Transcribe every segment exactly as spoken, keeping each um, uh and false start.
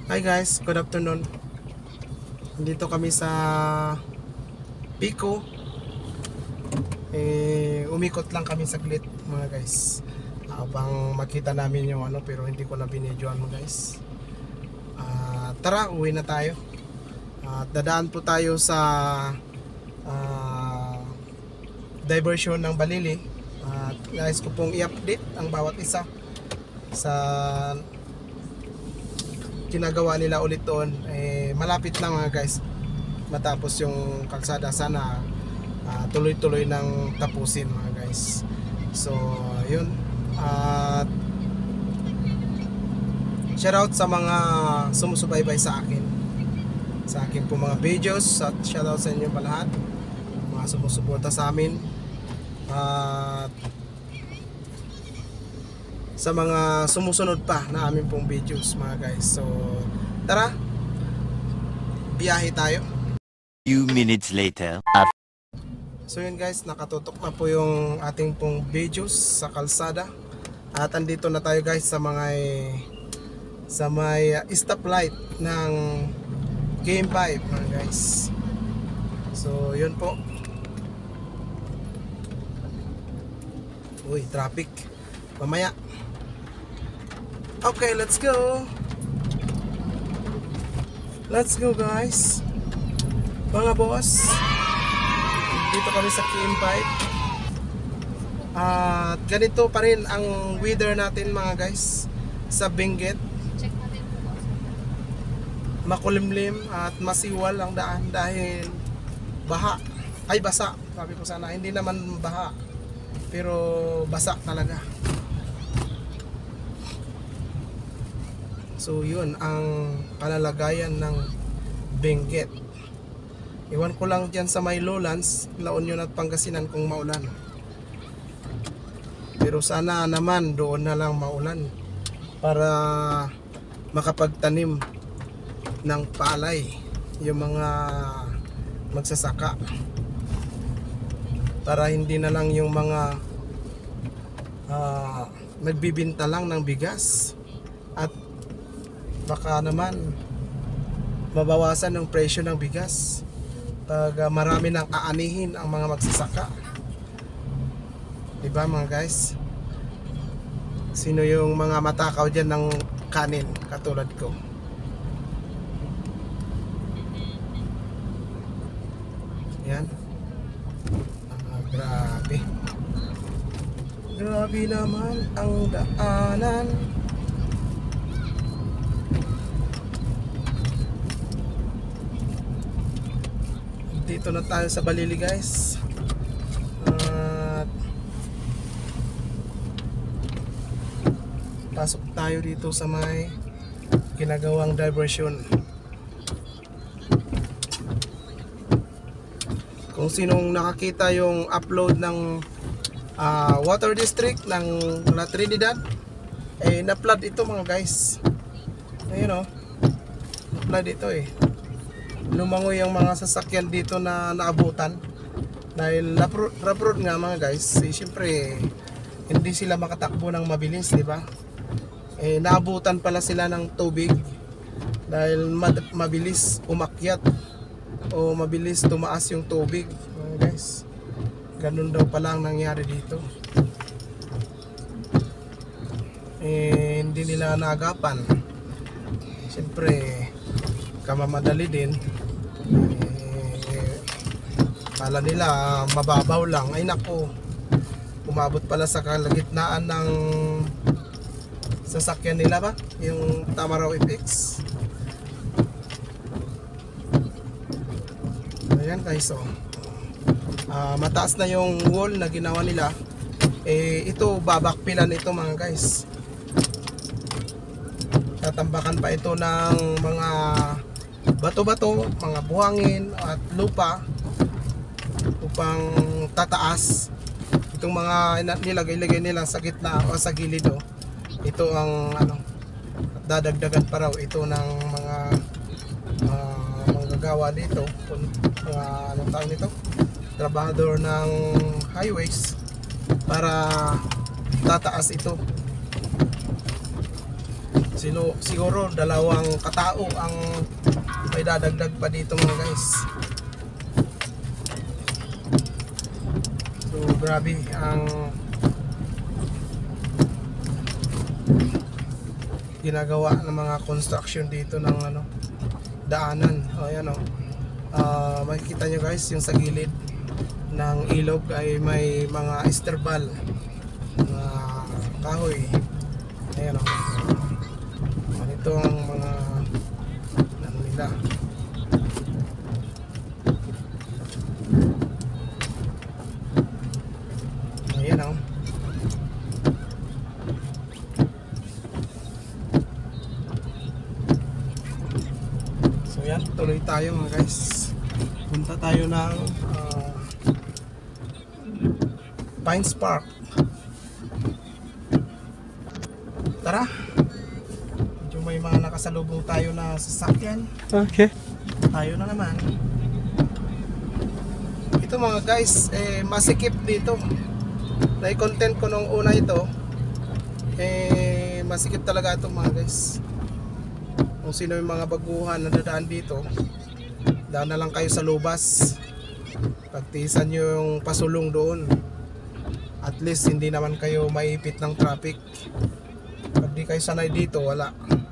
Hi guys, good afternoon. Dito kami sa Pico. Eh, umikot lang kami saglit mga guys. Habang makita namin yung ano, pero hindi ko na binidyoan mo guys. Uh, tara, uwi na tayo. At uh, dadaan po tayo sa uh, diversion ng Balili. At uh, guys ko pong i-update ang bawat isa sa ginagawa nila ulit doon. Eh, malapit lang mga guys matapos yung kalsada. Sana uh, tuloy-tuloy ng tapusin mga guys. So yun, at uh, shoutout sa mga sumusubaybay sa akin sa akin po mga videos, at shoutout sa inyo pa lahat mga sumusuporta sa amin, at uh, sa mga sumusunod pa na amin pong videos mga guys. So tara, biyahe tayo. Few minutes later. So yun guys, nakatutok na po yung ating pong videos sa kalsada. At andito na tayo guys sa mga sa may uh, stoplight ng K M five mga guys. So yun po. Uy, traffic. Mamaya. Okay, let's go. Let's go guys. Mga boss, dito kami sa K M five. At ganito pa rin ang weather natin mga guys sa Benguet. Makulimlim at masiwal ang daan dahil baha. Ay basa, sabi ko sana. Hindi naman baha, pero basa talaga. So yun ang kalalagayan ng Benguet. Iwan ko lang dyan sa may lowlands, La Union at Pangasinan kung maulan. Pero sana naman doon na lang maulan para makapagtanim ng palay yung mga magsasaka, para hindi na lang yung mga uh, nagbibinta lang ng bigas, at baka naman mabawasan ng presyo ng bigas pag uh, marami nang aanihin ang mga magsasaka. Diba mga guys? Sino yung mga matakaw dyan ng kanin katulad ko? Yan. Ah, grabe. Grabe naman ang daanan. Dito na tayo sa Balili guys. At pasok tayo dito sa may ginagawang diversion. Kung sinong nakakita yung upload ng uh, Water District ng La Trinidad, eh na-flood ito mga guys. Ayun o, na-flood ito eh. Lumangoy yung mga sasakyan dito na naabutan dahil rough road nga mga guys. Eh, syempre hindi sila makatakbo ng mabilis, di ba? Eh naabutan pala sila ng tubig dahil mabilis umakyat o mabilis tumaas yung tubig mga guys. Ganun daw pala ang nangyari dito. Eh hindi nila naagapan. Syempre kamamadali din. Eh, kala nila mababaw lang. Ay nako, umabot pala sa kalagitnaan ng sasakyan nila ba, yung Tamaraw F X. Ayan guys, oh. uh, mataas na yung wall na ginawa nila. Eh ito babakpilan ito mga guys. Tatambakan pa ito ng mga bato-bato, mga buhangin at lupa upang tataas itong mga nilagay-lagay nila sa gitna o sa gilid. Oh. Ito ang ano, dadagdagan pa raw ito ng mga uh, manggagawa dito, mga anong tawag nito, trabahador ng highways, para tataas ito. Sino, siguro dalawang katao ang may dadagdag pa dito mga guys. So grabe ang ginagawa ng mga construction dito ng ano, daanan. O ayan o. Uh, makikita nyo guys yung sa gilid ng ilog ay may mga esterbal, mga kahoy. Ayan o. Ito ang mga ano nila. Ayan o. So yan, tuloy tayo mga guys. Punta tayo ng uh, Pines Park. Tara. Medyo may mga nakasalubong tayo na sasakyan. Okay. Tayo na naman. Ito mga guys, eh, masikip dito. Na-content ko nung una ito. Eh, masikip talaga ito mga guys. Kung sino yung mga baguhan na dadaan dito, daan na lang kayo sa lubas. Pagtiisan nyo yung pasulong doon. At least hindi naman kayo maipit ng traffic. Pag di kayo sanay dito, wala.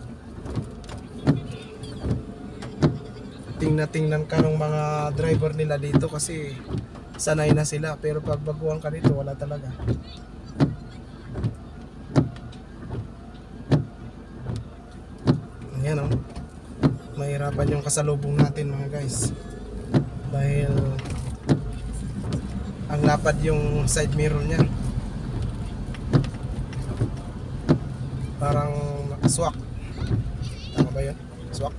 Tingnan-tingnan ka ng mga driver nila dito kasi sanay na sila. Pero pag baguhan ka dito, wala talaga. Ayan o. Mahirapan yung kasalubong natin mga guys. Dahil ang lapad yung side mirror niya. Parang nakaswak. Tama ba yun? Swak?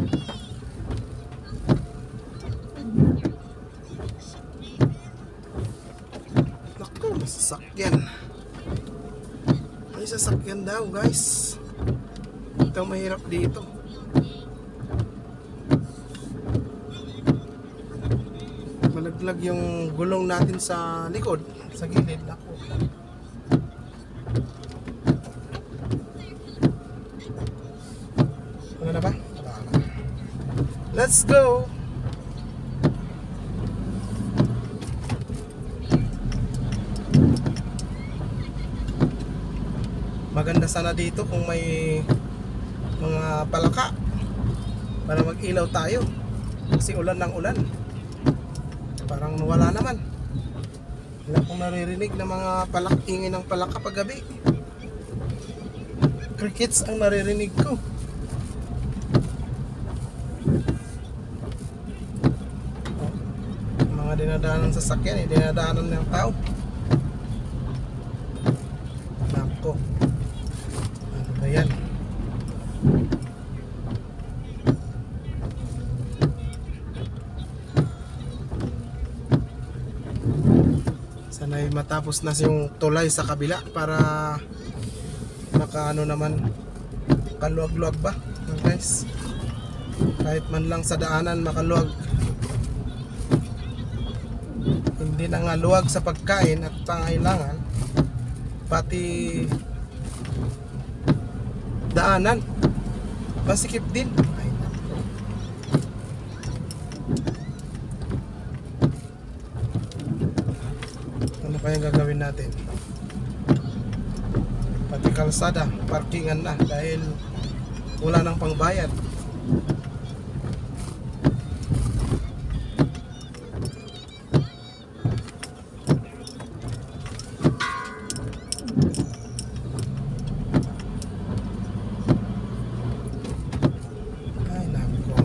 Naku, may sasakyan. May sasakyan daw guys. Ito mahirap dito. Malaglag yung gulong natin sa likod, sa gilid. Naku. Wala na ba? Wala na. Let's go! Maganda sana dito kung may mga palaka para mag-ilaw tayo. Kasi ulan ng ulan. Parang wala naman. Wala akong naririnig na mga palak, ingin ng palaka paggabi. Crickets ang naririnig ko. Oh, mga dinadaanan sa sakyan, eh, dinadaanan ng tao. Nako. Ano ba yan? Sana'y matapos na yung tulay sa kabila para makaano naman, kaluwag-luwag ba guys, kahit man lang sa daanan makaluwag. Hindi na nga luwag sa pagkain at pangailangan, pati daanan masikip din. Ay, ano pa yung gagawin natin? Pati kalsada, parkingan na dahil wala nang pangbayad. Ay nako.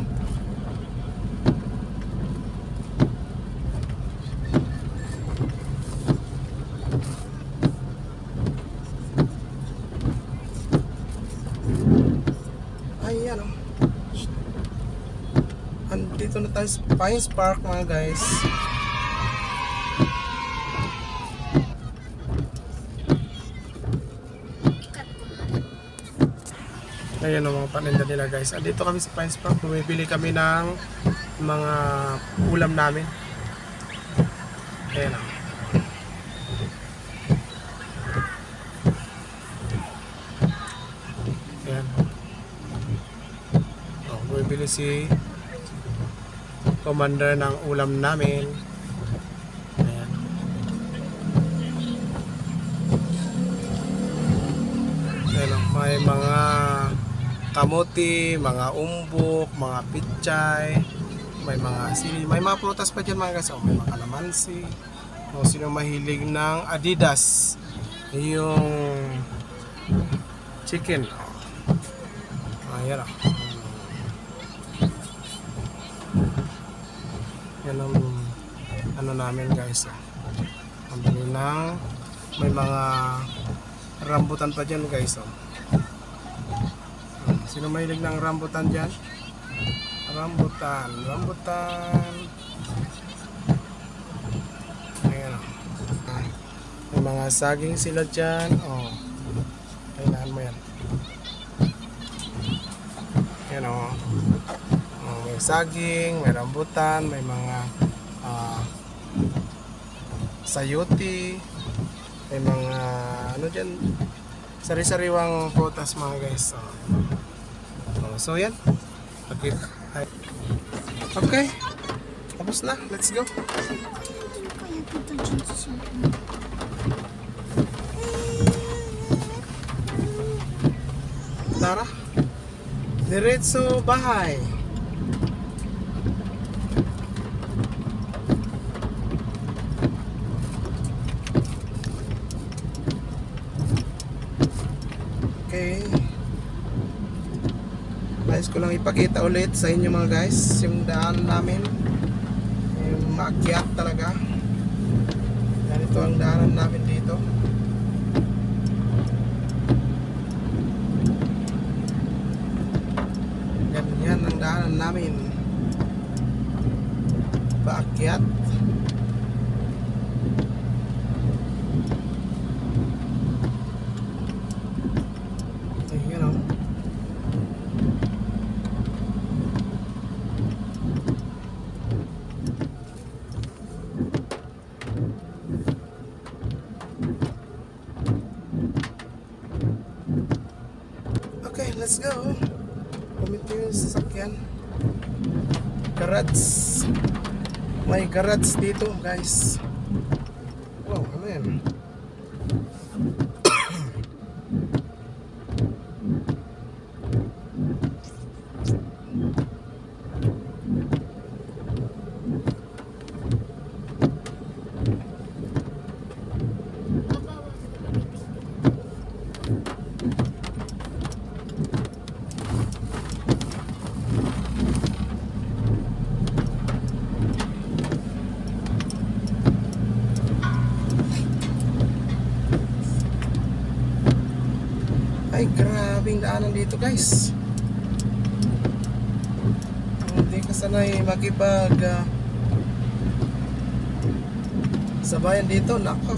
Ayan o. Andito na tayo sa Pines Park mga guys. Ayan o mga paninda nila guys. Andito kami sa Pines Park. Bumibili kami ng mga ulam namin. Ayan o. Ayan. bibili si commander ng ulam namin. Ayan. Ayan, oh, may mga kamuti, mga umbok, mga pichay, may mga sili, may mga prutas pa dyan mga guys. Oh, may mga kalamansi. Kung sino mahilig ng Adidas, yung chicken. Ayan, oh. Yan ang ano namin guys. Ang dali ng may mga rambutan pa dyan guys. Oh. Sino mahilig ng rambutan dyan? Rambutan, rambutan. Ayan, oh. May mga saging sila dyan. Oh. Kailangan mo yan. Ayan, oh. Oh, may saging, may rambutan, may mga uh, sayuti, may mga ano dyan, sari-sariwang prutas mga guys. Oh. Oh, so yan. Okay. Okay. Tapos na. Let's go. Tara. Diretso bahay. Okay. Guys, ko lang ipakita ulit sa inyo mga guys yung daan namin, yung maakyat talaga. Ganito ang daanan namin dito. Ganyan ang daanan namin, paakyat. Ayun, oh. Okay, let's go. Kumito yung sasakyan. Garage. May garage dito guys. Wow, ano yan? Ay, grabing daanan dito guys. Hindi ka sanay makipag uh, sabayan dito, nako.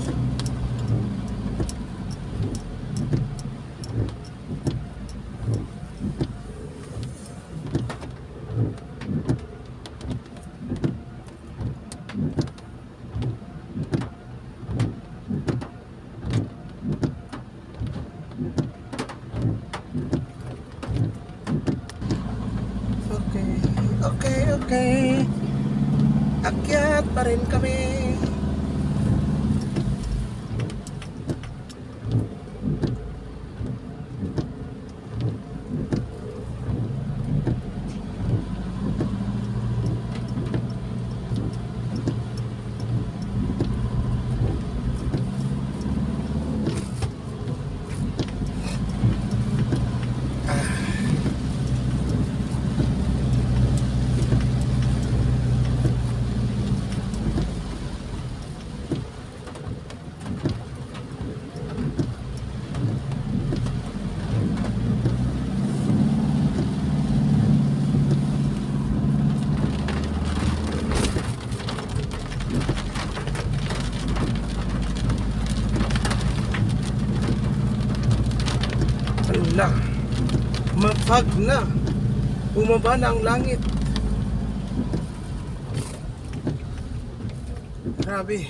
Okay, okay. Akyat pa rin kami. Ala, mapag na. Bumaba na ang langit. Grabe.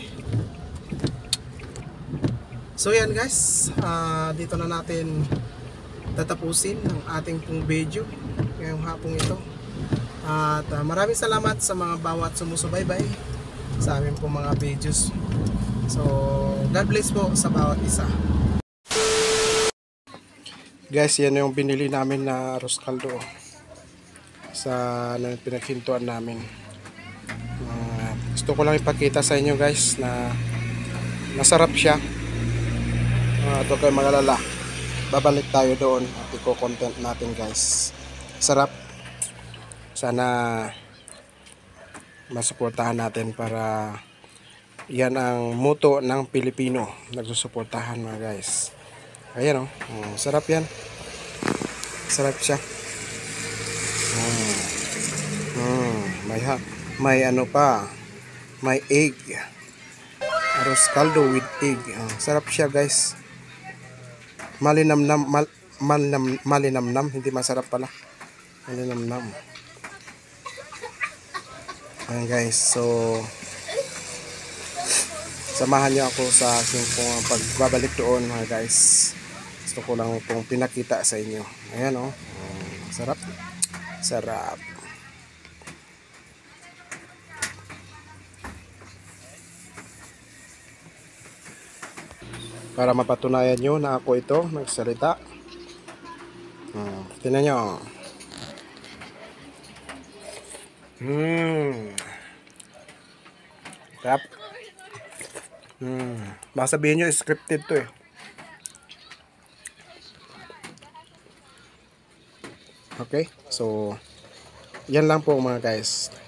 So yan guys, uh, dito na natin tatapusin ang ating pong video ngayong hapong ito. At ah, maraming salamat sa mga bawat sumusubaybay sa amin po mga videos. So, God bless po sa bawat isa. Guys, yan yung binili namin na arroz caldo sa na pinaghintuan namin. Uh, gusto ko lang ipakita sa inyo guys na masarap siya. Uh, ito kayo magalala. Babalik tayo doon at i-content natin guys. Sarap. Sana masuportahan natin para yan ang muto ng Pilipino. Nagsusuportahan mga guys. Ayan o. Oh. Sarap yan. Sarap siya. Mm. Mm. May, ha may ano pa. May egg. Arroz caldo with egg. Oh. Sarap siya guys. Malinamnam. Mal malinam, malinamnam. Hindi masarap pala. Malinamnam. Ayan guys. So samahan niyo ako sa aking pagbabalik doon mga guys. Gusto ko lang pong pinakita sa inyo. Ayan o. Oh. Sarap. Sarap. Para mapatunayan nyo na ako ito nagsalita. Hmm. Tingnan nyo. Hmm. Sarap. Hmm. Baka sabihin nyo scripted to eh. Okay, so yan lang po mga guys.